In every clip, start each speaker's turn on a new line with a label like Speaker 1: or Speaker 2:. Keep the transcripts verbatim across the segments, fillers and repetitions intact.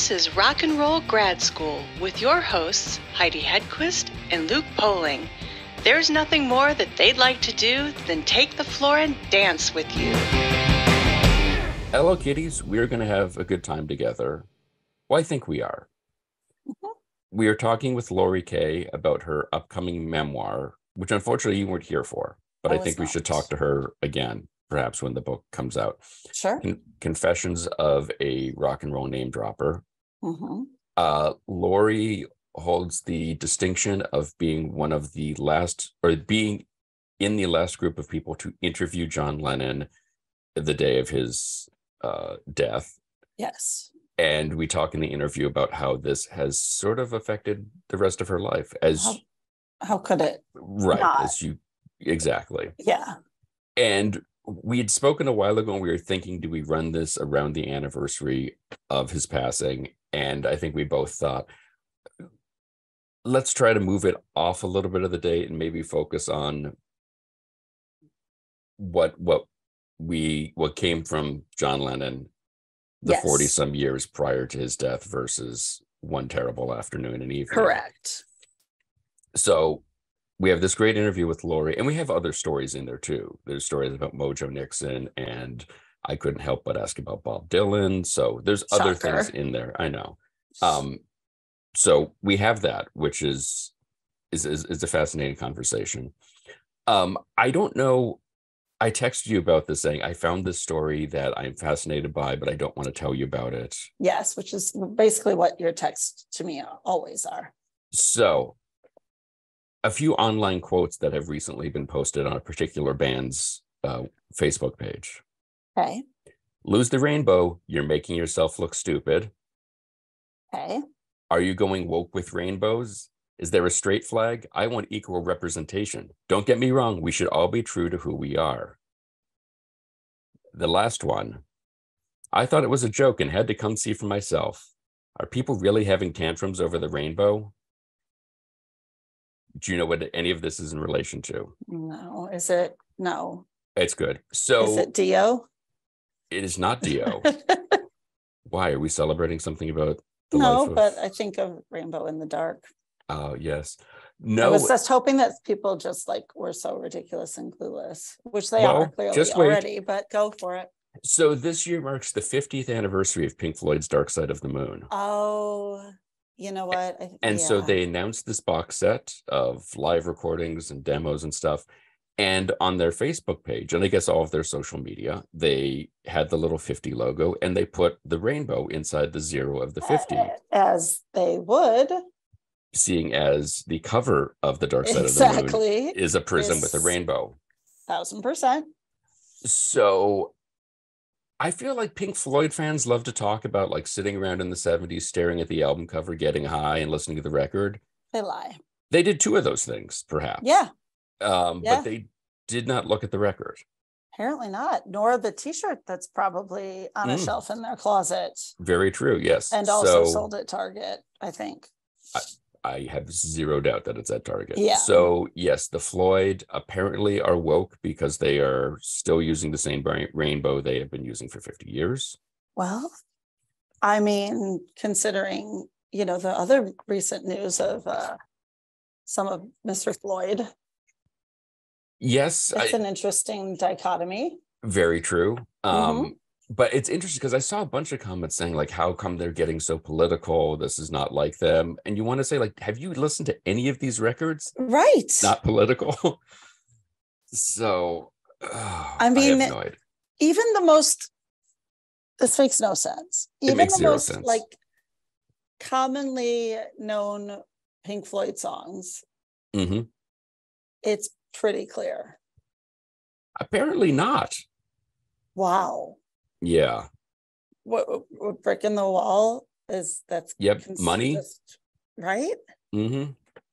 Speaker 1: This is Rock and Roll Grad School with your hosts, Heidi Hedquist and Luke Poling. There's nothing more that they'd like to do than take the floor and dance with you.
Speaker 2: Hello, kiddies. We're going to have a good time together. Well, I think we are. Mm-hmm. We are talking with Laurie Kaye about her upcoming memoir, which unfortunately you weren't here for, but I, I think we not. should talk to her again, perhaps when the book comes out.
Speaker 3: Sure.
Speaker 2: Con- Confessions of a Rock and Roll Name Dropper.
Speaker 3: Mm-hmm.
Speaker 2: Uh, Laurie holds the distinction of being one of the last, or being in the last group of people to interview John Lennon the day of his uh, death.
Speaker 3: Yes.
Speaker 2: And we talk in the interview about how this has sort of affected the rest of her life. As
Speaker 3: How, how could it?
Speaker 2: Right.
Speaker 3: Not?
Speaker 2: As you, exactly.
Speaker 3: Yeah.
Speaker 2: And we had spoken a while ago and we were thinking, do we run this around the anniversary of his passing? And I think we both thought, let's try to move it off a little bit of the date and maybe focus on what what we what came from John Lennon the yes. forty some years prior to his death versus one terrible afternoon and evening.
Speaker 3: Correct.
Speaker 2: So we have this great interview with Laurie, and we have other stories in there too. There's stories about Mojo Nixon, and I couldn't help but ask about Bob Dylan. So there's
Speaker 3: Shocker.
Speaker 2: other things in there. I know. Um, so we have that, which is is is, is a fascinating conversation. Um, I don't know. I texted you about this saying I found this story that I'm fascinated by, but I don't want to tell you about it.
Speaker 3: Yes, which is basically what your texts to me always are.
Speaker 2: So a few online quotes that have recently been posted on a particular band's uh, Facebook page.
Speaker 3: Okay.
Speaker 2: Lose the rainbow, you're making yourself look stupid.
Speaker 3: Okay.
Speaker 2: Are you going woke with rainbows? Is there a straight flag? I want equal representation. Don't get me wrong, we should all be true to who we are. The last one. I thought it was a joke and had to come see for myself. Are people really having tantrums over the rainbow? Do you know what any of this is in relation to?
Speaker 3: No. Is it? No.
Speaker 2: It's good. So
Speaker 3: is it Dio?
Speaker 2: It is not Dio. Why? Are we celebrating something about the
Speaker 3: no,
Speaker 2: life of...
Speaker 3: but I think of Rainbow in the Dark.
Speaker 2: Oh, uh, yes. No.
Speaker 3: I was just hoping that people just like were so ridiculous and clueless, which they
Speaker 2: well,
Speaker 3: are clearly
Speaker 2: just
Speaker 3: already, but go for it.
Speaker 2: So this year marks the fiftieth anniversary of Pink Floyd's Dark Side of the Moon.
Speaker 3: Oh, you know what? I,
Speaker 2: and
Speaker 3: yeah.
Speaker 2: so they announced this box set of live recordings and demos and stuff. And on their Facebook page, and I guess all of their social media, they had the little fifty logo and they put the rainbow inside the zero of the fifty.
Speaker 3: As they would.
Speaker 2: Seeing as the cover of the Dark Side
Speaker 3: exactly.
Speaker 2: of the Moon is a prism with a rainbow.
Speaker 3: Thousand percent.
Speaker 2: So I feel like Pink Floyd fans love to talk about like sitting around in the seventies, staring at the album cover, getting high and listening to the record.
Speaker 3: They lie.
Speaker 2: They did two of those things, perhaps.
Speaker 3: Yeah.
Speaker 2: Um,
Speaker 3: yeah.
Speaker 2: But they did not look at the record.
Speaker 3: Apparently not, nor the t-shirt that's probably on a mm. shelf in their closet.
Speaker 2: Very true, yes.
Speaker 3: And also
Speaker 2: so,
Speaker 3: sold at Target, I think.
Speaker 2: I, I have zero doubt that it's at Target.
Speaker 3: Yeah.
Speaker 2: So, yes, the Floyd apparently are woke because they are still using the same rainbow they have been using for fifty years.
Speaker 3: Well, I mean, considering, you know, the other recent news of uh, some of Mister Floyd.
Speaker 2: Yes.
Speaker 3: It's
Speaker 2: I,
Speaker 3: an interesting dichotomy.
Speaker 2: Very true. Um,
Speaker 3: mm-hmm.
Speaker 2: But it's interesting because I saw a bunch of comments saying like, how come they're getting so political? This is not like them. And you want to say like, have you listened to any of these records?
Speaker 3: Right.
Speaker 2: Not political. So, oh,
Speaker 3: I mean,
Speaker 2: I have no idea.
Speaker 3: Even the most, this makes no sense.
Speaker 2: It
Speaker 3: even
Speaker 2: makes
Speaker 3: the
Speaker 2: zero
Speaker 3: most
Speaker 2: sense.
Speaker 3: like commonly known Pink Floyd songs,
Speaker 2: mm-hmm.
Speaker 3: it's pretty clear.
Speaker 2: Apparently not.
Speaker 3: Wow.
Speaker 2: Yeah.
Speaker 3: What, what brick in the wall is that's
Speaker 2: yep money,
Speaker 3: right?
Speaker 2: Mm-hmm.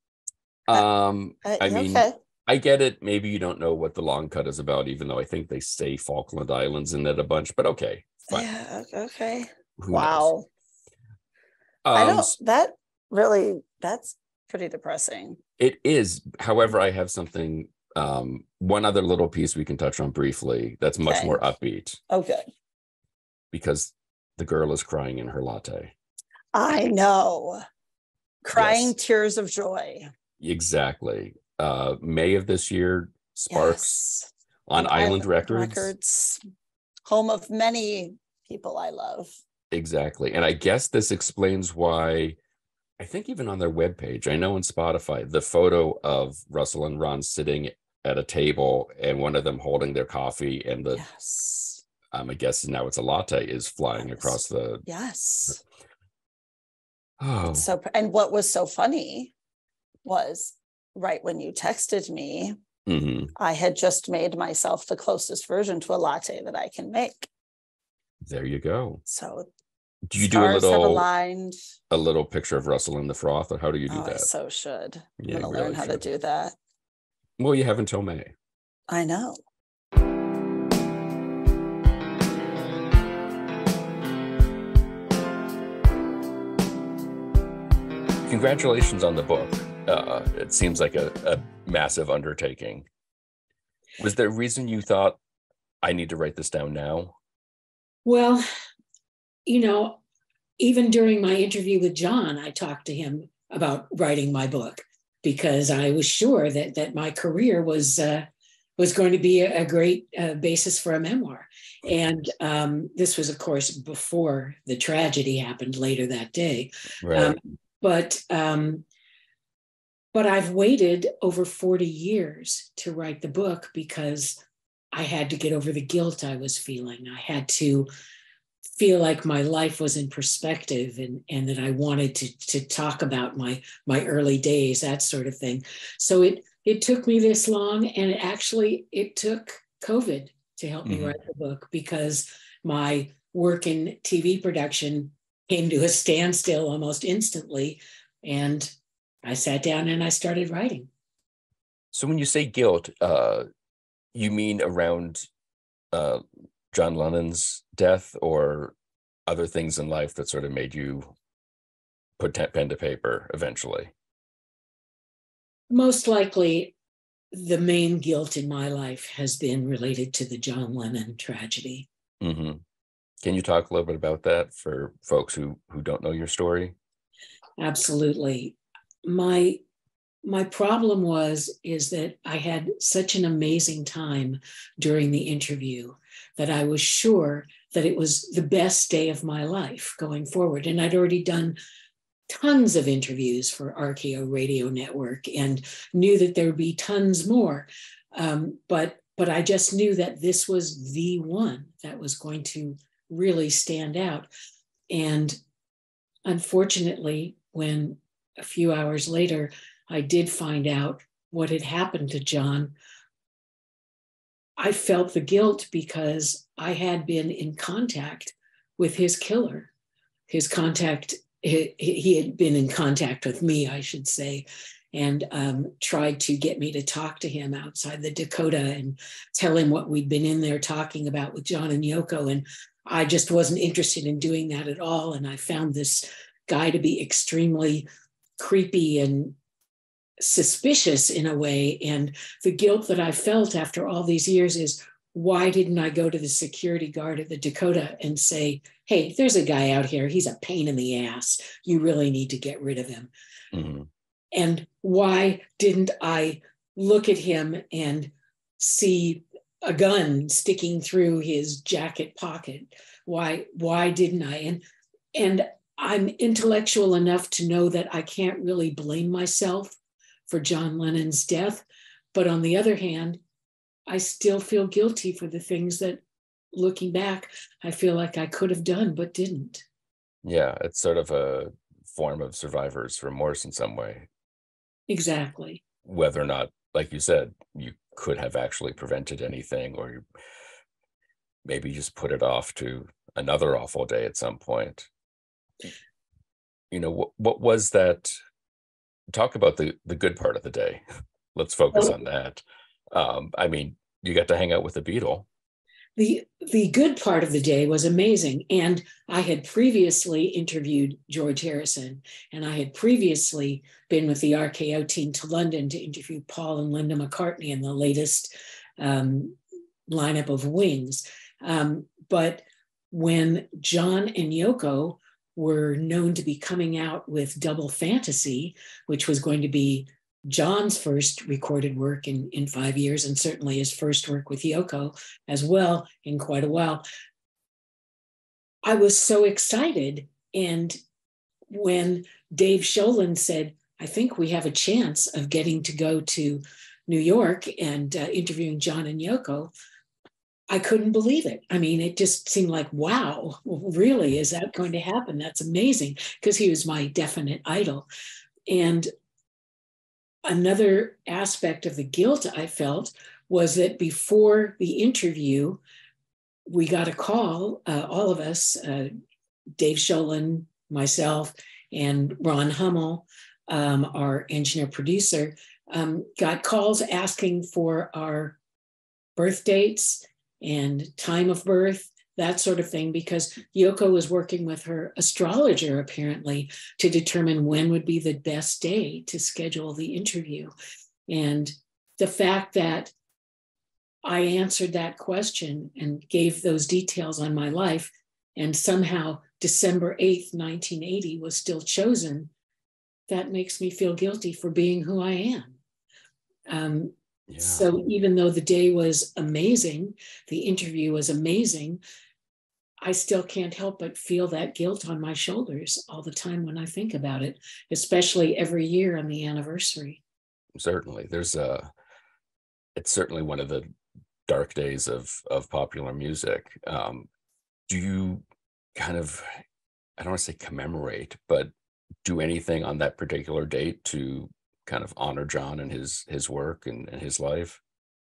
Speaker 2: Um,
Speaker 3: uh, uh,
Speaker 2: I mean,
Speaker 3: okay.
Speaker 2: I get it. Maybe you don't know what the long cut is about, even though I think they say Falkland Islands in it a bunch. But okay, fine.
Speaker 3: Yeah. Okay.
Speaker 2: Who
Speaker 3: wow.
Speaker 2: Um,
Speaker 3: I don't. That really. That's pretty depressing.
Speaker 2: It is. However, I have something. Um, one other little piece we can touch on briefly. That's much
Speaker 3: okay.
Speaker 2: more upbeat.
Speaker 3: Okay.
Speaker 2: Because the girl is crying in her latte.
Speaker 3: I know. Crying
Speaker 2: Yes.
Speaker 3: tears of joy.
Speaker 2: Exactly. Uh, May of this year, Sparks
Speaker 3: Yes.
Speaker 2: on Island Records.
Speaker 3: Records, home of many people I love.
Speaker 2: Exactly. And I guess this explains why, I think even on their webpage, I know on Spotify, the photo of Russell and Ron sitting at a table and one of them holding their coffee and the,
Speaker 3: Yes.
Speaker 2: um, I guess now it's a latte, is flying
Speaker 3: Yes.
Speaker 2: across the.
Speaker 3: Yes.
Speaker 2: Oh.
Speaker 3: So, and what was so funny was right when you texted me,
Speaker 2: mm-hmm.
Speaker 3: I had just made myself the closest version to a latte that I can make.
Speaker 2: There you go.
Speaker 3: So
Speaker 2: do you do a
Speaker 3: stars have
Speaker 2: little
Speaker 3: aligned.
Speaker 2: a little picture of Russell in the froth, or how do you do
Speaker 3: Oh,
Speaker 2: that?
Speaker 3: I so should.
Speaker 2: Yeah,
Speaker 3: I'm gonna
Speaker 2: you
Speaker 3: learn
Speaker 2: really
Speaker 3: how
Speaker 2: should.
Speaker 3: to do that.
Speaker 2: Well, you have until May.
Speaker 3: I know.
Speaker 2: Congratulations on the book. Uh, it seems like a, a massive undertaking. Was there a reason you thought, I need to write this down now?
Speaker 4: Well, you know, even during my interview with John, I talked to him about writing my book because I was sure that that my career was uh, was going to be a, a great uh, basis for a memoir. And um, this was, of course, before the tragedy happened later that day.
Speaker 2: Right.
Speaker 4: Um, but um, but I've waited over forty years to write the book because I had to get over the guilt I was feeling. I had to feel like my life was in perspective and, and that I wanted to, to talk about my, my early days, that sort of thing. So it, it took me this long, and it actually, it took COVID to help me mm-hmm. write the book, because my work in T V production came to a standstill almost instantly. And I sat down and I started writing.
Speaker 2: So when you say guilt, uh, you mean around uh, John Lennon's death, or other things in life that sort of made you put pen to paper eventually?
Speaker 4: Most likely, the main guilt in my life has been related to the John Lennon tragedy.
Speaker 2: Mm-hmm. Can you talk a little bit about that for folks who, who don't know your story?
Speaker 4: Absolutely. My My problem was, is that I had such an amazing time during the interview that I was sure that it was the best day of my life going forward. And I'd already done tons of interviews for R K O Radio Network and knew that there would be tons more. Um, but, but I just knew that this was the one that was going to really stand out. And unfortunately, when a few hours later, I did find out what had happened to John, I felt the guilt because I had been in contact with his killer. His contact, he, he had been in contact with me, I should say, and um, tried to get me to talk to him outside the Dakota and tell him what we'd been in there talking about with John and Yoko. And I just wasn't interested in doing that at all. And I found this guy to be extremely creepy and suspicious in a way. And the guilt that I felt after all these years is, why didn't I go to the security guard at the Dakota and say, hey, there's a guy out here, he's a pain in the ass, you really need to get rid of him. Mm-hmm. And why didn't I look at him and see a gun sticking through his jacket pocket? Why, why didn't I? And, and I'm intellectual enough to know that I can't really blame myself for John Lennon's death. But on the other hand, I still feel guilty for the things that, looking back, I feel like I could have done, but didn't.
Speaker 2: Yeah, it's sort of a form of survivor's remorse in some way.
Speaker 4: Exactly.
Speaker 2: Whether or not, like you said, you could have actually prevented anything, or you maybe just put it off to another awful day at some point. You know, what, what was that? Talk about the, the good part of the day. Let's focus on that. Um, I mean, you got to hang out with the Beatle.
Speaker 4: The, the good part of the day was amazing. And I had previously interviewed George Harrison, and I had previously been with the R K O team to London to interview Paul and Linda McCartney in the latest um, lineup of Wings. Um, but when John and Yoko were known to be coming out with Double Fantasy, which was going to be John's first recorded work in, in five years, and certainly his first work with Yoko as well in quite a while. I was so excited. And when Dave Sholin said, I think we have a chance of getting to go to New York and uh, interviewing John and Yoko, I couldn't believe it. I mean, it just seemed like, wow, really, is that going to happen? That's amazing, because he was my definite idol. And another aspect of the guilt I felt was that before the interview, we got a call, uh, all of us, uh, Dave Sholin, myself, and Ron Hummel, um, our engineer producer, um, got calls asking for our birth dates and time of birth, that sort of thing, because Yoko was working with her astrologer, apparently, to determine when would be the best day to schedule the interview. And the fact that I answered that question and gave those details on my life, and somehow December eighth, nineteen eighty was still chosen, that makes me feel guilty for being who I am. Um, yeah. So even though the day was amazing, the interview was amazing, I still can't help but feel that guilt on my shoulders all the time when I think about it, especially every year on the anniversary. Certainly. There's a, it's certainly one of the dark days of, of popular music. Um, do you kind of, I don't want to say commemorate, but do anything on that particular date to kind of honor John and his, his work and, and his life?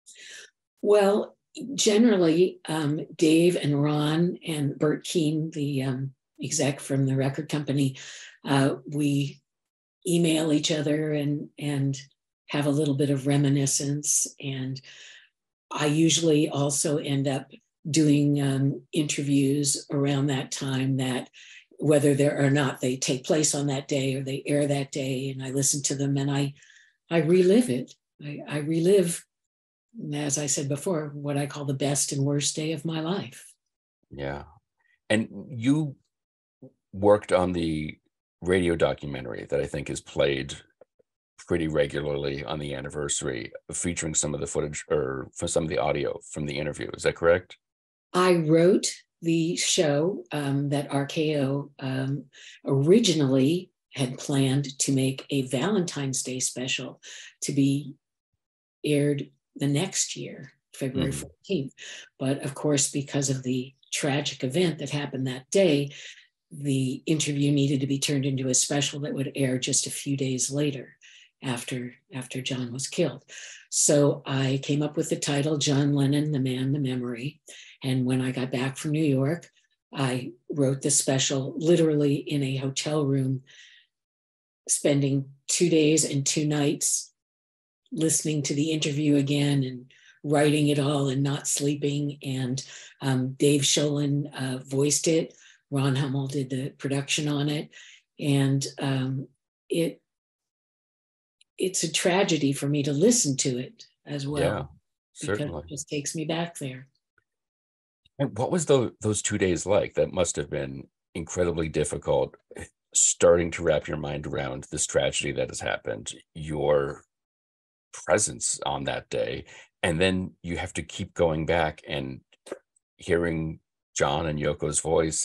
Speaker 4: Well, generally, um, Dave and Ron and Bert Keane, the um, exec from the record company, uh, we email each other and, and have a little bit of reminiscence. And I usually also end up doing um, interviews around that time, that whether there or not they take place on that day or they air that day, and I listen to them and I, I relive it. I, I relive, as I said before, what I call the best and worst day of my life. Yeah. And you worked on the radio documentary that I think is played pretty regularly on the anniversary, featuring some of the footage or for some of the audio from the interview. Is that correct? I wrote the show um, that R K O um, originally had planned to make a Valentine's Day special to be aired the next year, February fourteenth. But of course, because of the tragic event that happened that day, the interview needed to be turned into a special that would air just a few days later after, after John was killed. So I came up with the title, John Lennon, The Man, the Memory. And when I got back from New York, I wrote the special literally in a hotel room, spending two days and two nights listening to the interview again and writing it all and not sleeping. And um, Dave Sholin uh, voiced it. Ron Hummel did the production on it. And um, it it's a tragedy for me to listen to it as well. Yeah, certainly. Because it just takes me back there. And what was the, those two days like? That must have been incredibly difficult, starting to wrap your mind around this tragedy that has happened, your presence on that day, and then you have to keep going back and hearing John and Yoko's voice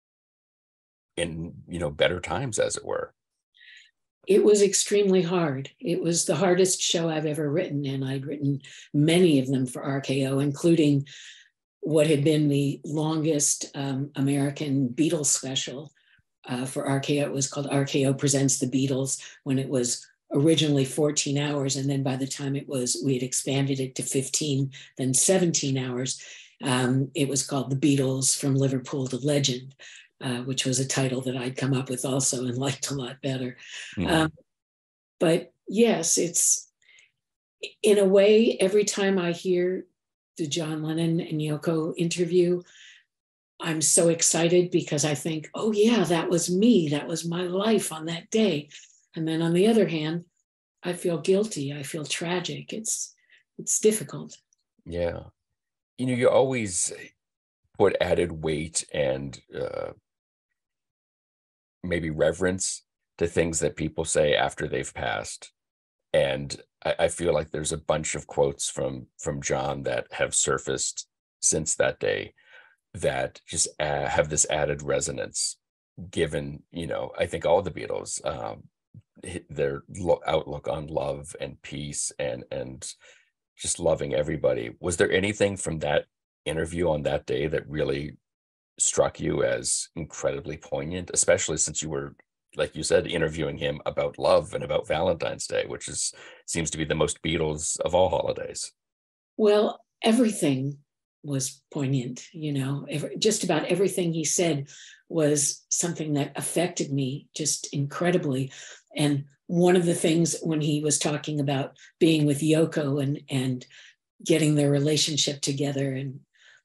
Speaker 4: in, you know, better times, as it were. It was extremely hard. It was the hardest show I've ever written, and I'd written many of them for R K O, including what had been the longest um, American Beatles special uh, for R K O. It was called R K O Presents the Beatles, when it was originally fourteen hours. And then by the time it was, we had expanded it to fifteen, then seventeen hours. Um, it was called The Beatles from Liverpool to Legend, uh, which was a title that I'd come up with also and liked a lot better. Mm. Um, but yes, it's in a way, every time I hear the John Lennon and Yoko interview, I'm so excited because I think, oh yeah, that was me. That was my life on that day. And then on the other hand, I feel guilty. I feel tragic. It's, it's difficult. Yeah. You know, you always put added weight and uh,
Speaker 2: maybe reverence to things that people say after they've passed. And I, I feel like there's a bunch of quotes from from John that have surfaced since that day that just uh, have this added resonance, given, you know, I think all the Beatles, um, their lo- outlook on love and peace and and just loving everybody. Was there anything from that interview on that day that really struck you as incredibly poignant, especially since you were, like you said, interviewing him about love and about Valentine's Day, which is seems to be the most Beatles of all holidays?
Speaker 4: Well, everything was poignant, you know, every, just about everything he said was something that affected me just incredibly. And one of the things when he was talking about being with Yoko and, and getting their relationship together, and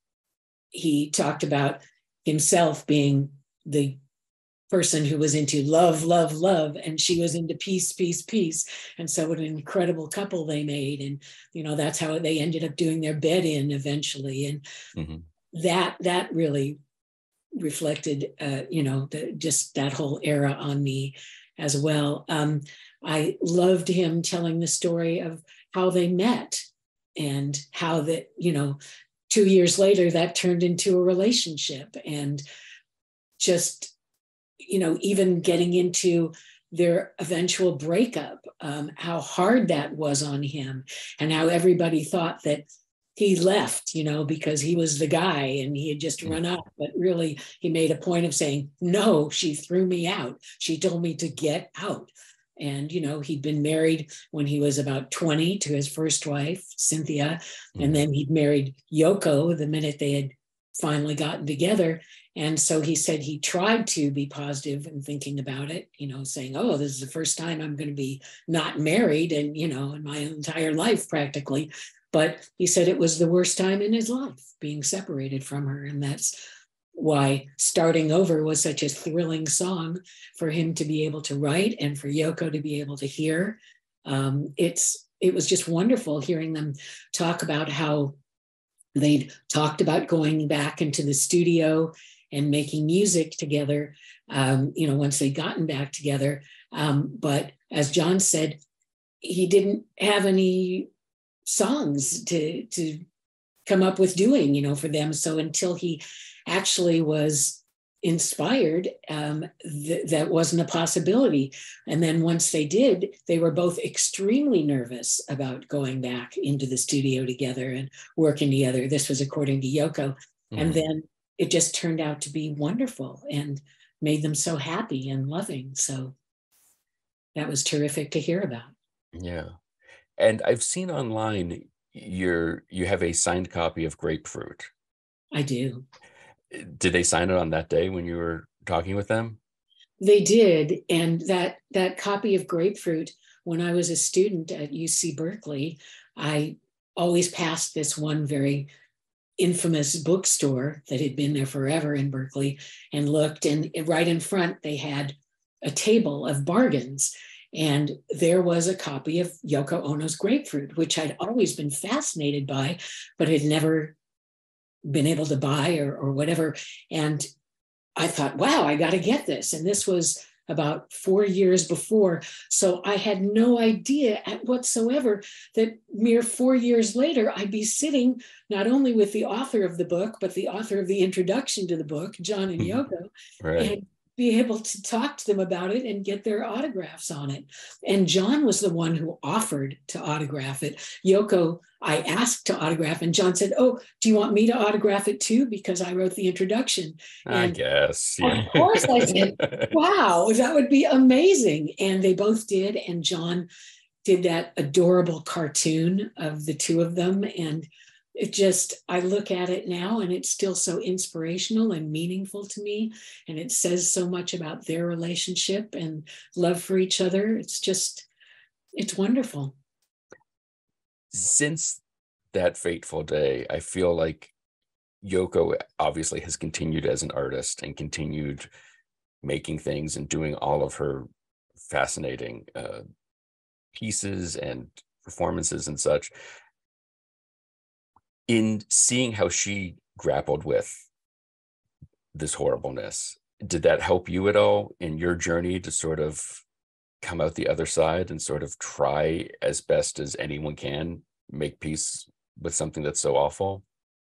Speaker 4: he talked about himself being the person who was into love, love, love, and she was into peace, peace, peace. And so what an incredible couple they made. And, you know, that's how they ended up doing their bed in eventually. And mm-hmm. that, that really reflected, uh, you know, the, just that whole era on me as well. Um, I loved him telling the story of how they met and how that, you know, two years later, that turned into a relationship. And just, you know, even getting into their eventual breakup, um, how hard that was on him, and how everybody thought that he left, you know, because he was the guy and he had just run off. But really, he made a point of saying, no, she threw me out. She told me to get out. And, you know, he'd been married when he was about twenty to his first wife, Cynthia. Mm-hmm. And then he'd married Yoko the minute they had finally gotten together. And so he said he tried to be positive and thinking about it, you know, saying, oh, this is the first time I'm going to be not married and, you know, in my entire life practically. But he said it was the worst time in his life, being separated from her. And that's why Starting Over was such a thrilling song for him to be able to write and for Yoko to be able to hear. Um, it's it was just wonderful hearing them talk about how they'd talked about going back into the studio and making music together, um, you know, once they'd gotten back together. Um, but as John said, he didn't have any songs to, to come up with doing, you know, for them. So until he actually was inspired, um, th- that wasn't a possibility. And then once they did, they were both extremely nervous about going back into the studio together and working together. This was according to Yoko. Mm-hmm. And then it just turned out to be wonderful and made them so happy and loving. So that was terrific to hear about.
Speaker 2: Yeah. And I've seen online you're you have a signed copy of Grapefruit.
Speaker 4: I do.
Speaker 2: Did they sign it on that day when you were talking with them?
Speaker 4: They did. And that that copy of Grapefruit, when I was a student at U C Berkeley, I always passed this one very infamous bookstore that had been there forever in Berkeley and looked, and right in front they had a table of bargains. And there was a copy of Yoko Ono's Grapefruit, which I'd always been fascinated by, but had never been able to buy or, or whatever. And I thought, wow, I got to get this. And this was about four years before. So I had no idea at whatsoever that mere four years later, I'd be sitting not only with the author of the book, but the author of the introduction to the book, John and Yoko,
Speaker 2: right.
Speaker 4: and be able to talk to them about it and get their autographs on it. And John was the one who offered to autograph it. Yoko, I asked to autograph, and John said, oh, do you want me to autograph it too? Because I wrote the introduction.
Speaker 2: I
Speaker 4: and
Speaker 2: guess. Yeah.
Speaker 4: Of course, I said, wow, that would be amazing. And they both did. And John did that adorable cartoon of the two of them. And it just, I look at it now and it's still so inspirational and meaningful to me. And it says so much about their relationship and love for each other. It's just, it's wonderful.
Speaker 2: Since that fateful day, I feel like Yoko obviously has continued as an artist and continued making things and doing all of her fascinating uh, pieces and performances and such. In seeing how she grappled with this horribleness did that help you at all in your journey to sort of come out the other side and sort of try as best as anyone can make peace with something that's so awful?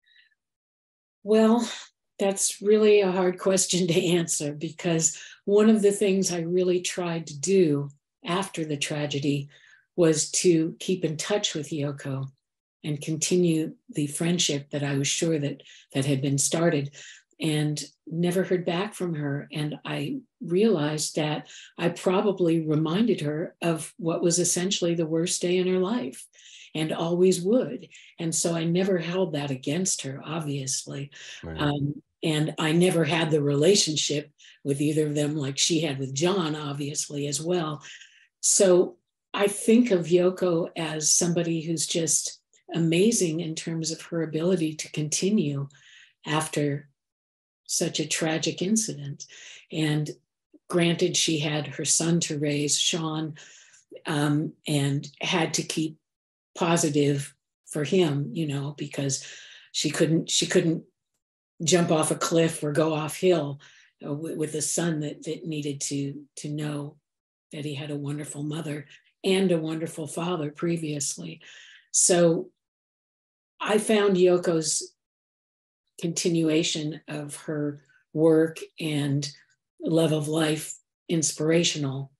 Speaker 4: Well, that's really a hard question to answer, because one of the things I really tried to do after the tragedy was to keep in touch with Yoko and continue the friendship that I was sure that that had been started, and never heard back from her. And I realized that I probably reminded her of what was essentially the worst day in her life, and always would. And so I never held that against her, obviously.
Speaker 2: Right.
Speaker 4: Um, and I never had the relationship with either of them like she had with John, obviously, as well. So I think of Yoko as somebody who's just amazing in terms of her ability to continue after such a tragic incident. And granted, she had her son to raise, Sean, um, and had to keep positive for him, you know, because she couldn't she couldn't jump off a cliff or go off hill uh, with, with a son that that needed to to know that he had a wonderful mother and a wonderful father previously. So I found Yoko's continuation of her work and love of life inspirational,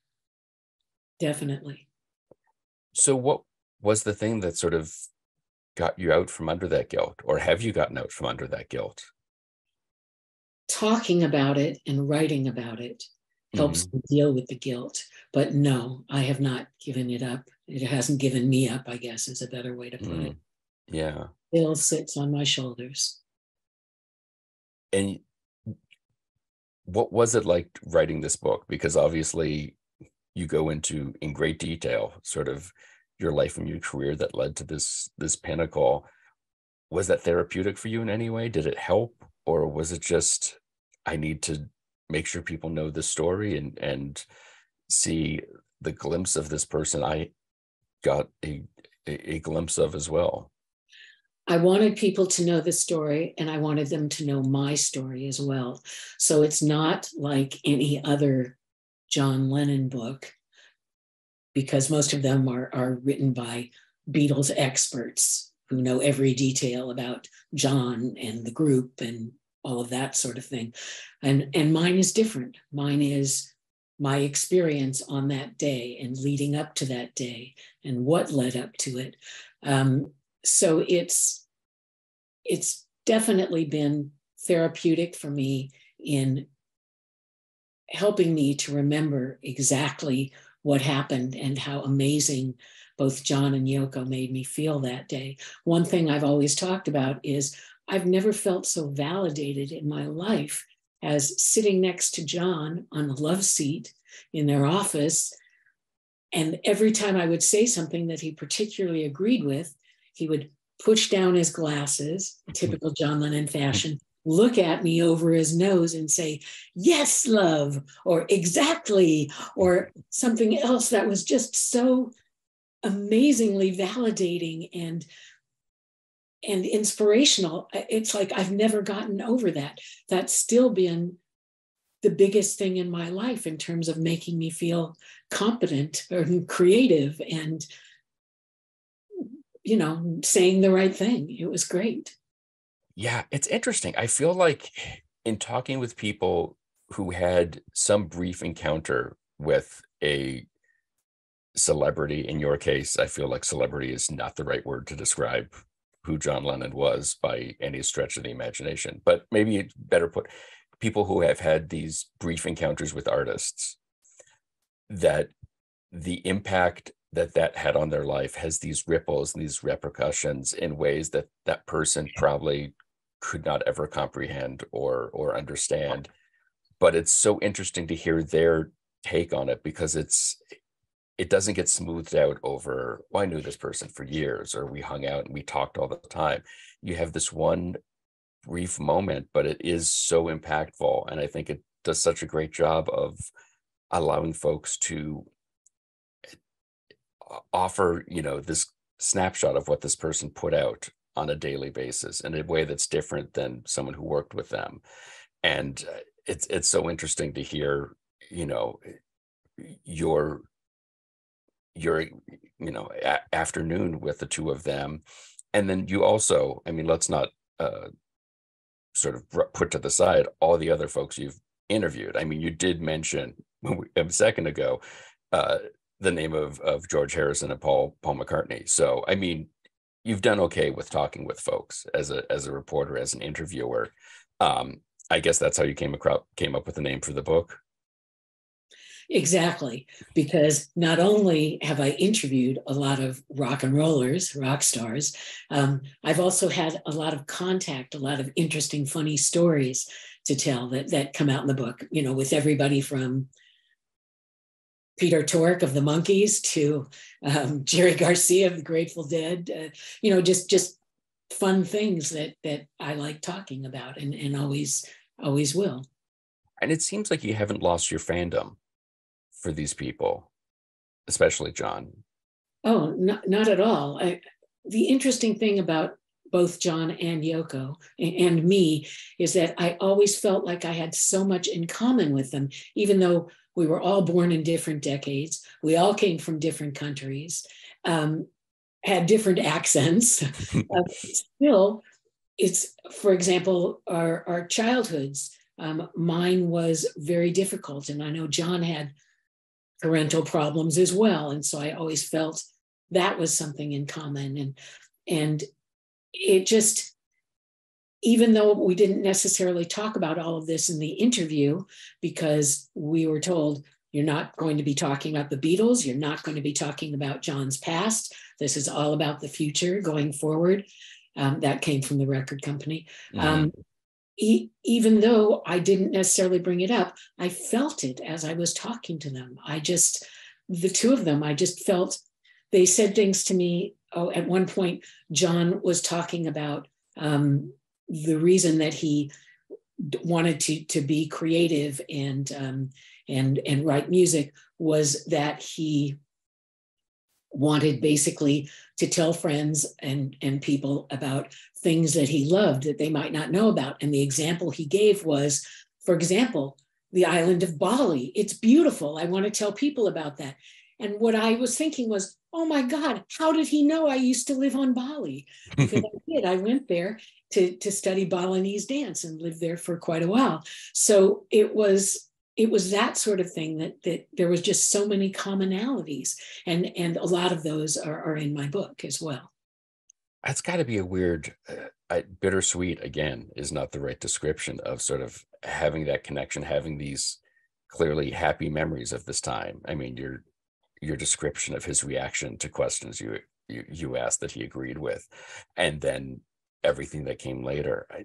Speaker 4: definitely.
Speaker 2: So what was the thing that sort of got you out from under that guilt, or have you gotten out from under that guilt?
Speaker 4: Talking about it and writing about it helps
Speaker 2: Mm-hmm.
Speaker 4: me deal with the guilt. But no, I have not given it up. It hasn't given me up, I guess, is a better way to put
Speaker 2: Mm.
Speaker 4: it.
Speaker 2: Yeah.
Speaker 4: It still sits on my shoulders.
Speaker 2: And what was it like writing this book? Because obviously you go into in great detail sort of your life and your career that led to this this pinnacle. Was that therapeutic for you in any way? Did it help? Or was it just, I need to make sure people know this story and and see the glimpse of this person I got a, a, a glimpse of as well?
Speaker 4: I wanted people to know the story, and I wanted them to know my story as well. So it's not like any other John Lennon book, because most of them are, are written by Beatles experts who know every detail about John and the group and all of that sort of thing. And, and mine is different. Mine is my experience on that day and leading up to that day and what led up to it. Um, so it's, it's definitely been therapeutic for me in helping me to remember exactly what happened and how amazing both John and Yoko made me feel that day. One thing I've always talked about is I've never felt so validated in my life as sitting next to John on the love seat in their office. And every time I would say something that he particularly agreed with, he would push down his glasses, typical John Lennon fashion, look at me over his nose and say, yes, love, or exactly, or something else that was just so amazingly validating and, and inspirational. It's like I've never gotten over that. That's still been the biggest thing in my life in terms of making me feel competent or creative and, you know, saying the right thing. It was great.
Speaker 2: Yeah, it's interesting. I feel like in talking with people who had some brief encounter with a celebrity, in your case, I feel like celebrity is not the right word to describe who John Lennon was by any stretch of the imagination, but maybe it's better put, people who have had these brief encounters with artists, that the impact that that had on their life has these ripples and these repercussions in ways that that person probably could not ever comprehend or or understand. But it's so interesting to hear their take on it, because it's it doesn't get smoothed out over, well, I knew this person for years, or we hung out and we talked all the time. You have this one brief moment, but it is so impactful. And I think it does such a great job of allowing folks to offer, you know, this snapshot of what this person put out on a daily basis in a way that's different than someone who worked with them. And it's it's so interesting to hear, you know, your your you know a- afternoon with the two of them, and then you also, I mean, let's not uh, sort of r- put to the side all the other folks you've interviewed. I mean, you did mention when we, a second ago uh, the name of of George Harrison and Paul Paul McCartney. So I mean, you've done okay with talking with folks as a as a reporter, as an interviewer. Um, I guess that's how you came across came up with the name for the book.
Speaker 4: Exactly, because not only have I interviewed a lot of rock and rollers, rock stars, um, I've also had a lot of contact, a lot of interesting, funny stories to tell that that come out in the book. You know, with everybody from Peter Tork of the Monkees to um, Jerry Garcia of the Grateful Dead. Uh, you know, just just fun things that that I like talking about, and and always always will.
Speaker 2: And it seems like you haven't lost your fandom for these people, especially John.
Speaker 4: Oh, not, not at all. I, the interesting thing about both John and Yoko and me is that I always felt like I had so much in common with them, even though we were all born in different decades. We all came from different countries, um, had different accents. uh, still, it's, for example, our, our childhoods. Um, mine was very difficult, and I know John had parental problems as well. And so I always felt that was something in common. And, and it just, even though we didn't necessarily talk about all of this in the interview, because we were told, you're not going to be talking about the Beatles, you're not going to be talking about John's past. This is all about the future going forward. Um, that came from the record company. Mm-hmm. Um, E- even though I didn't necessarily bring it up, I felt it as I was talking to them. I just, the two of them, I just felt, they said things to me. Oh, at one point, John was talking about um, the reason that he wanted to, to be creative and, um, and, and write music was that he wanted basically to tell friends and, and people about things that he loved that they might not know about. And the example he gave was, for example, the island of Bali. It's beautiful. I want to tell people about that. And what I was thinking was, oh my God, how did he know I used to live on Bali? Because I did. I went there to, to study Balinese dance and lived there for quite a while. So it was It was that sort of thing that that there was just so many commonalities, and and a lot of those are, are in my book as well.
Speaker 2: That's got to be a weird, uh, bittersweet, again, is not the right description of sort of having that connection, having these clearly happy memories of this time. I mean, your your description of his reaction to questions you you, you asked that he agreed with, and then everything that came later. I,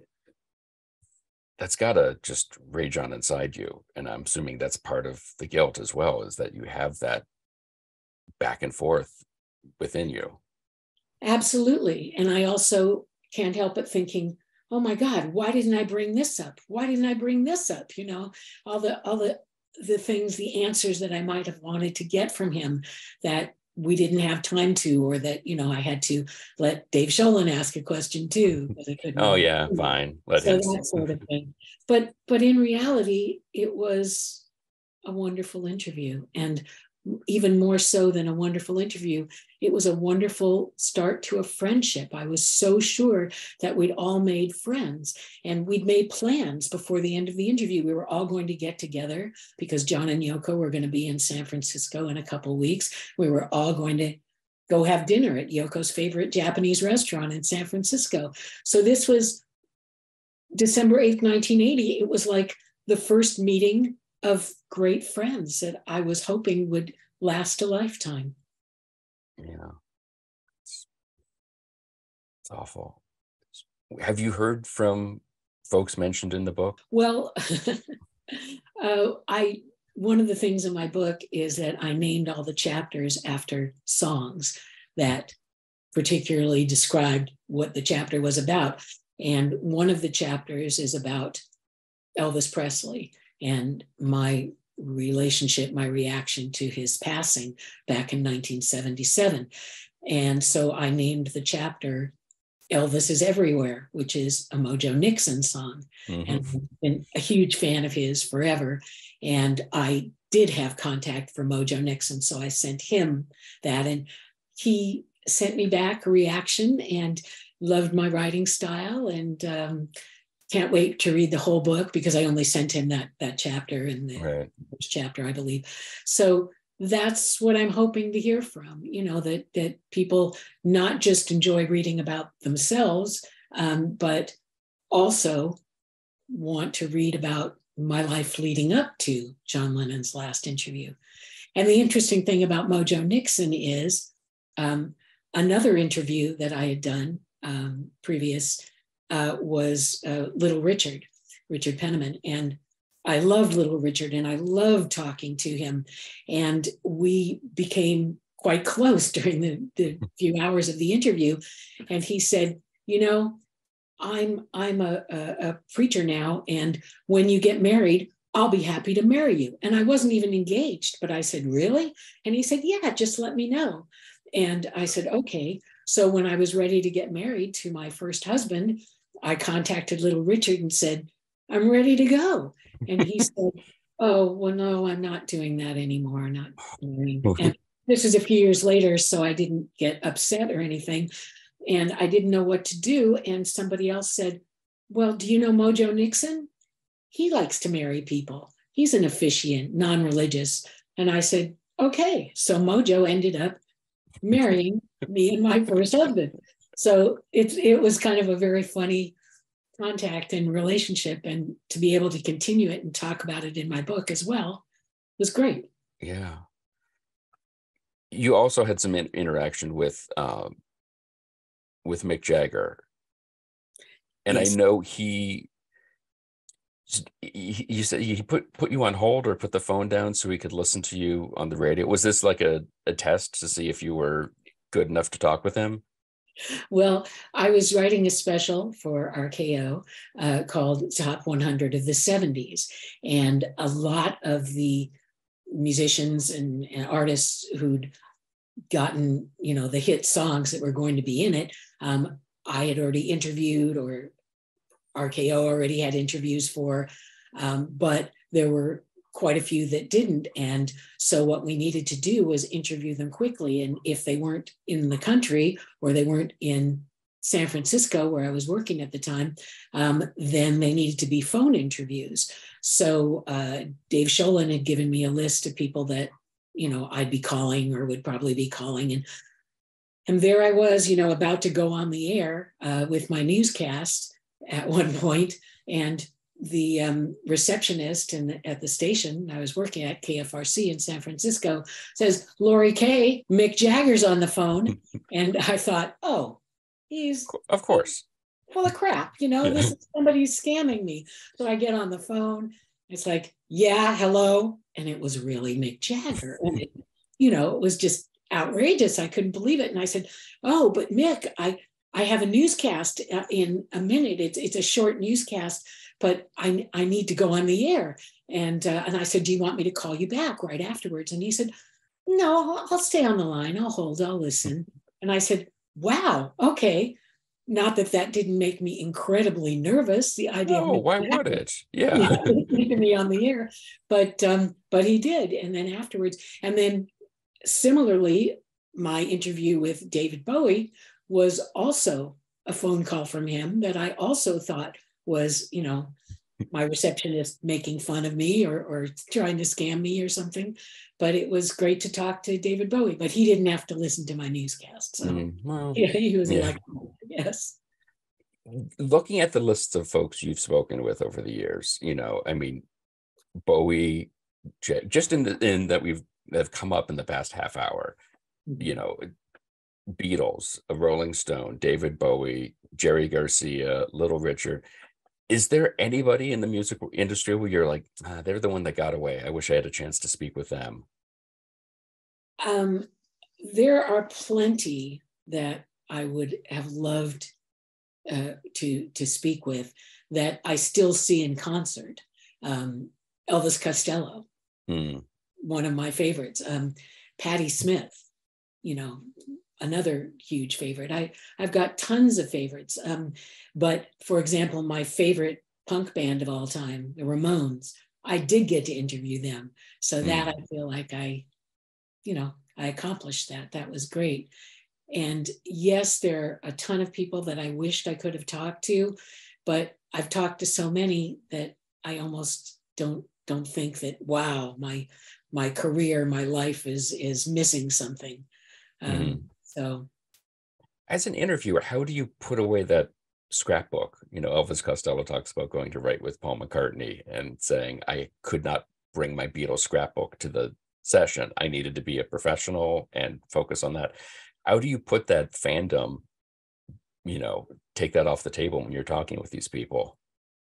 Speaker 2: that's got to just rage on inside you. And I'm assuming that's part of the guilt as well, is that you have that back and forth within you.
Speaker 4: Absolutely. And I also can't help but thinking, oh my God, why didn't I bring this up? Why didn't I bring this up? You know, all the, all the, the things, the answers that I might have wanted to get from him that we didn't have time to, or that, you know, I had to let Dave Sholin ask a question too. But I couldn't.
Speaker 2: Oh yeah, fine. Let
Speaker 4: so
Speaker 2: him.
Speaker 4: That sort of thing. But, but in reality, it was a wonderful interview. And even more so than a wonderful interview, it was a wonderful start to a friendship. I was so sure that we'd all made friends, and we'd made plans before the end of the interview. We were all going to get together because John and Yoko were going to be in San Francisco in a couple of weeks. We were all going to go have dinner at Yoko's favorite Japanese restaurant in San Francisco. So this was December eighth, nineteen eighty. It was like the first meeting of great friends that I was hoping would last a lifetime.
Speaker 2: Yeah, it's, it's awful. Have you heard from folks mentioned in the book?
Speaker 4: Well, uh, I one of the things in my book is that I named all the chapters after songs that particularly described what the chapter was about. And one of the chapters is about Elvis Presley and my relationship, my reaction to his passing back in nineteen seventy-seven. And so I named the chapter Elvis is Everywhere, which is a Mojo Nixon song. Mm-hmm. And I've been a huge fan of his forever. And I did have contact for Mojo Nixon, so I sent him that. And he sent me back a reaction and loved my writing style, and um, can't wait to read the whole book, because I only sent him that, that chapter in the right. first chapter, I believe. So that's what I'm hoping to hear from, you know, that that people not just enjoy reading about themselves, um, but also want to read about my life leading up to John Lennon's last interview. And the interesting thing about Mojo Nixon is um, another interview that I had done um, previous uh, was uh, Little Richard, Richard Penniman. And I loved Little Richard, and I loved talking to him. And we became quite close during the, the few hours of the interview. And he said, you know, I'm I'm a, a, a preacher now, and when you get married, I'll be happy to marry you. And I wasn't even engaged, but I said, really? And he said, yeah, just let me know. And I said, okay. So when I was ready to get married to my first husband, I contacted Little Richard and said, I'm ready to go. And he said, oh, well, no, I'm not doing that anymore. Not doing. And this is a few years later, so I didn't get upset or anything. And I didn't know what to do. And somebody else said, well, do you know Mojo Nixon? He likes to marry people. He's an officiant, non-religious. And I said, okay. So Mojo ended up marrying me and my first husband. So it, it was kind of a very funny contact and relationship, and to be able to continue it and talk about it in my book as well was great.
Speaker 2: Yeah. You also had some in- interaction with um, with Mick Jagger, and yes. I know he, he you said he put put you on hold or put the phone down so he could listen to you on the radio. Was this like a, a test to see if you were good enough to talk with him?
Speaker 4: Well, I was writing a special for R K O uh, called Top one hundred of the seventies. And a lot of the musicians and, and artists who'd gotten, you know, the hit songs that were going to be in it, um, I had already interviewed, or R K O already had interviews for, um, but there were quite a few that didn't. And so what we needed to do was interview them quickly. And if they weren't in the country, or they weren't in San Francisco, where I was working at the time, um, then they needed to be phone interviews. So uh, Dave Sholin had given me a list of people that, you know, I'd be calling or would probably be calling. And, and there I was, you know, about to go on the air uh, with my newscast at one point, and the um, receptionist in the, at the station I was working at, K F R C in San Francisco, says, Laurie Kaye, Mick Jagger's on the phone. And I thought, oh, he's
Speaker 2: of course
Speaker 4: full of crap, you know, yeah. This is somebody's scamming me. So I get on the phone. It's like, yeah, hello. And it was really Mick Jagger. And it, you know, it was just outrageous. I couldn't believe it. And I said, oh, but Mick, I, I have a newscast in a minute. It's, it's a short newscast, but I, I need to go on the air. And, uh, and I said, do you want me to call you back right afterwards? And he said, no, I'll, I'll stay on the line. I'll hold, I'll listen. And I said, wow, okay. Not that that didn't make me incredibly nervous. The idea
Speaker 2: no,
Speaker 4: of
Speaker 2: why would it? Yeah.
Speaker 4: Keeping me on the air. But, um, but he did. And then afterwards, and then similarly, my interview with David Bowie was also a phone call from him that I also thought was, you know, my receptionist making fun of me or, or trying to scam me or something. But it was great to talk to David Bowie, but he didn't have to listen to my newscast. So mm, well, yeah, he was
Speaker 2: yeah.
Speaker 4: like, yes.
Speaker 2: Looking at the lists of folks you've spoken with over the years, you know, I mean, Bowie, just in the in that we've that have come up in the past half hour, mm-hmm. you know, Beatles, a Rolling Stone, David Bowie, Jerry Garcia, Little Richard. Is there anybody in the music industry where you're like, ah, they're the one that got away? I wish I had a chance to speak with them.
Speaker 4: Um, there are plenty that I would have loved uh, to to speak with that I still see in concert. Um, Elvis Costello, hmm. one of my favorites. Um, Patti Smith, you know, another huge favorite. I, I've got tons of favorites. Um, but for example, my favorite punk band of all time, the Ramones, I did get to interview them. So that I feel like I, you know, I accomplished that. That was great. And yes, there are a ton of people that I wished I could have talked to, but I've talked to so many that I almost don't don't think that, wow, my my career, my life is is missing something. Um, mm-hmm. So,
Speaker 2: as an interviewer, how do you put away that scrapbook? You know, Elvis Costello talks about going to write with Paul McCartney and saying, I could not bring my Beatles scrapbook to the session. I needed to be a professional and focus on that. How do you put that fandom, you know, take that off the table when you're talking with these people?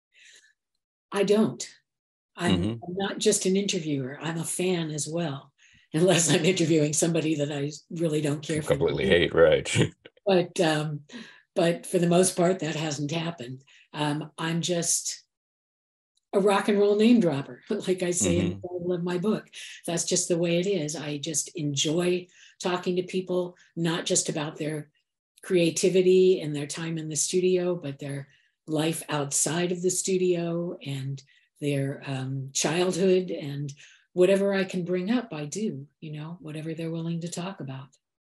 Speaker 4: I don't. I'm, mm-hmm. I'm not just an interviewer. I'm a fan as well, unless I'm interviewing somebody that I really don't care
Speaker 2: you
Speaker 4: for.
Speaker 2: Completely hate, right?
Speaker 4: But um, but for the most part, that hasn't happened. Um, I'm just a rock and roll name dropper, like I say mm-hmm. in the title of my book. That's just the way it is. I just enjoy talking to people, not just about their creativity and their time in the studio, but their life outside of the studio and their um, childhood, and whatever I can bring up, I do, you know, whatever they're willing to talk about.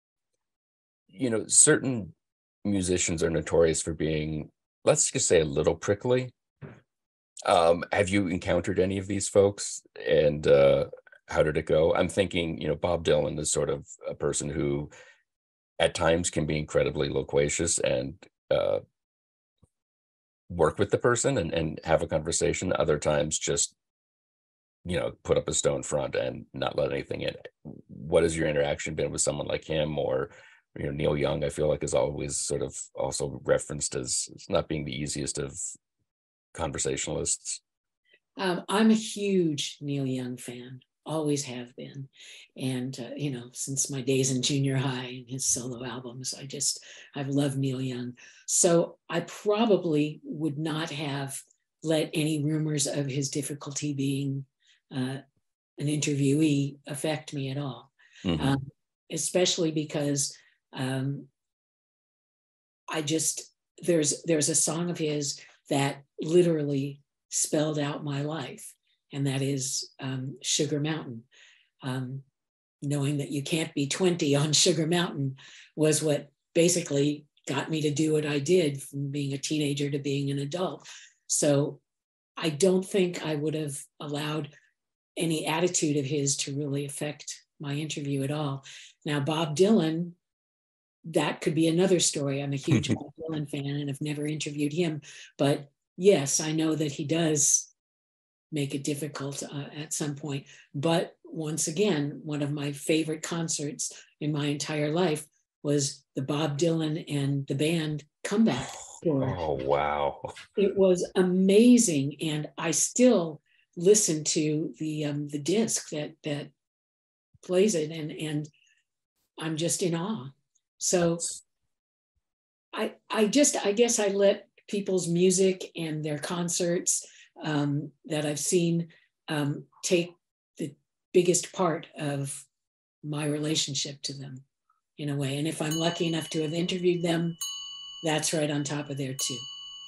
Speaker 2: You know, certain musicians are notorious for being, let's just say, a little prickly. Um, have you encountered any of these folks, and uh, how did it go? I'm thinking, you know, Bob Dylan is sort of a person who at times can be incredibly loquacious and uh, work with the person and, and have a conversation. Other times just, you know, put up a stone front and not let anything in. What has your interaction been with someone like him? Or, you know, Neil Young, I feel like, is always sort of also referenced as not being the easiest of conversationalists.
Speaker 4: Um, I'm a huge Neil Young fan, always have been. And, uh, you know, since my days in junior high and his solo albums, I just, I've loved Neil Young. So I probably would not have let any rumors of his difficulty being uh, an interviewee affect me at all. Mm-hmm. Um, especially because um, I just, there's, there's a song of his that literally spelled out my life. And that is um, Sugar Mountain. Um, knowing that you can't be twenty on Sugar Mountain was what basically got me to do what I did, from being a teenager to being an adult. So I don't think I would have allowed any attitude of his to really affect my interview at all. Now, Bob Dylan, that could be another story. I'm a huge Bob Dylan fan and have never interviewed him. But yes, I know that he does make it difficult uh, at some point. But once again, one of my favorite concerts in my entire life was the Bob Dylan and the band comeback tour.
Speaker 2: Oh, wow.
Speaker 4: It was amazing. And I still listen to the um, the disc that that plays it, and, and I'm just in awe. So I I just, I guess I let people's music and their concerts um, that I've seen um, take the biggest part of my relationship to them in a way. And if I'm lucky enough to have interviewed them, that's right on top of there too.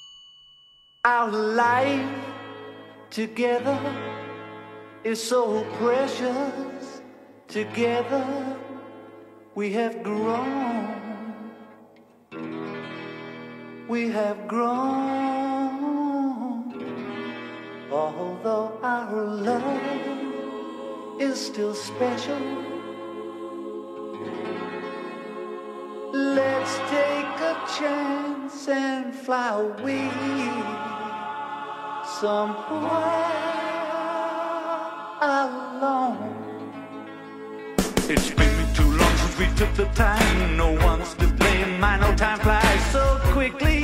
Speaker 5: Our life together is so precious. Together we have grown. We have grown. Although our love is still special, let's take a chance and fly away somewhere alone. It's been too long since we took the time. No one's to blame. I know time flies so quickly.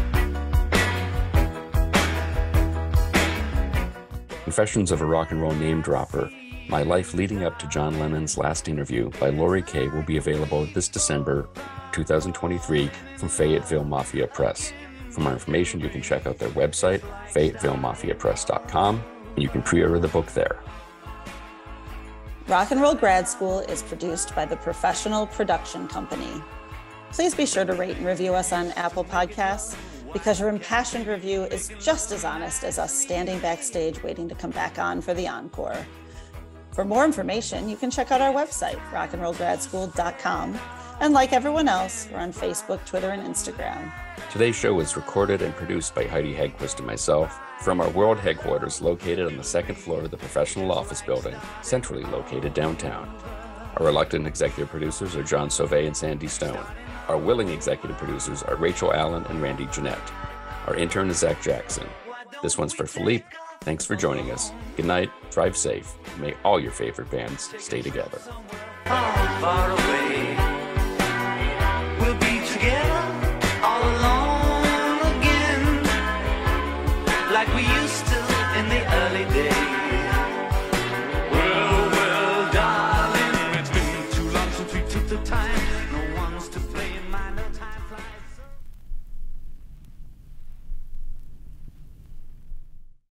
Speaker 2: Confessions of a Rock and Roll Name Dropper, My Life Leading Up to John Lennon's Last Interview by Laurie Kaye will be available this December two thousand twenty-three from Fayetteville Mafia Press. For more information, you can check out their website, fayetteville mafia press dot com, and you can pre-order the book there.
Speaker 3: Rock and Roll Grad School is produced by the Professional Production Company. Please be sure to rate and review us on Apple Podcasts, because your impassioned review is just as honest as us standing backstage waiting to come back on for the encore. For more information, you can check out our website, rock and roll grad school dot com. And like everyone else, we're on Facebook, Twitter, and Instagram.
Speaker 2: Today's show was recorded and produced by Heidi Hagquist and myself from our world headquarters located on the second floor of the professional office building, centrally located downtown. Our reluctant executive producers are John Sauvé and Sandy Stone. Our willing executive producers are Rachel Allen and Randy Jeanette. Our intern is Zach Jackson. This one's for Philippe. Thanks for joining us. Good night, drive safe, and may all your favorite bands stay together.
Speaker 5: Far, far away, we'll be together all alone again, like we used to in the early days.